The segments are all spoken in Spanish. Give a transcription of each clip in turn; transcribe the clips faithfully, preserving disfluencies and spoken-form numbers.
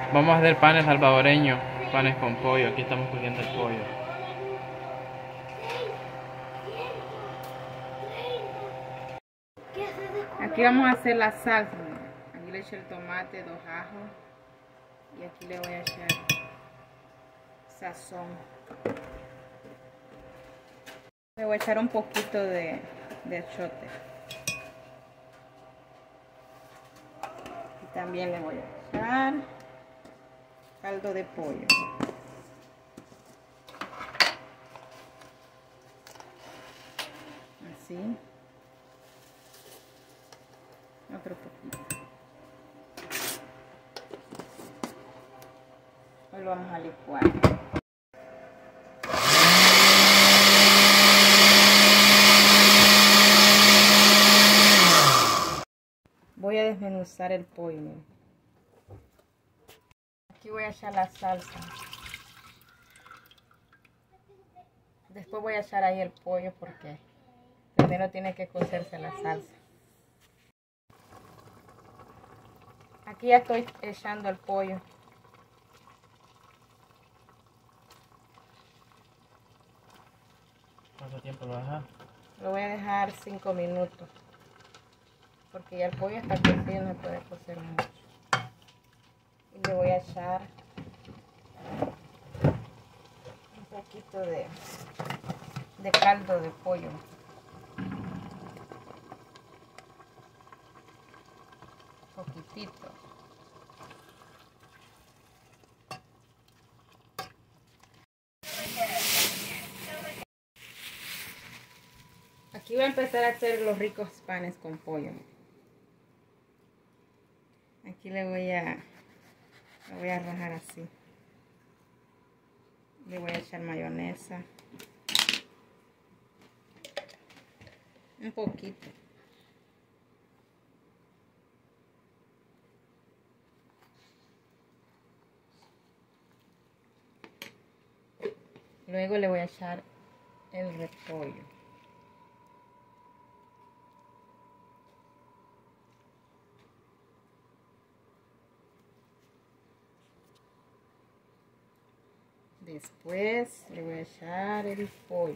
Vamos a hacer panes salvadoreños, panes con pollo. Aquí estamos cogiendo el pollo. Aquí vamos a hacer la salsa. Aquí le eché el tomate, dos ajos. Y aquí le voy a echar sazón. Le voy a echar un poquito de, de achote. Y también le voy a echar caldo de pollo. Así. Otro poquito. Hoy lo vamos a licuar. Voy a desmenuzar el pollo. Miren. Aquí voy a echar la salsa. Después voy a echar ahí el pollo porque primero tiene que cocerse la salsa. Aquí ya estoy echando el pollo. ¿Cuánto tiempo lo vas a dejar? Lo voy a dejar cinco minutos. Porque ya el pollo está cocido, no puede cocer mucho. Y le voy a echar un poquito de, de caldo de pollo. Un poquitito. Aquí voy a empezar a hacer los ricos panes con pollo. Aquí le voy a, le voy a rajar así. Le voy a echar mayonesa. Un poquito. Luego le voy a echar el repollo. Después le voy a echar el pollo.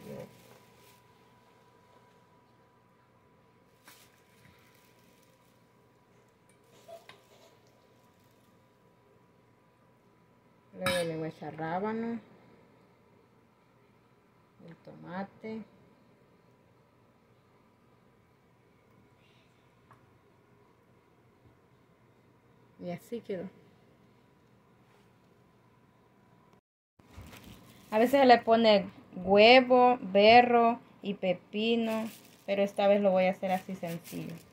Luego le voy a echar rábano, el tomate. Y así quedó. A veces se le pone huevo, berro y pepino, pero esta vez lo voy a hacer así sencillo.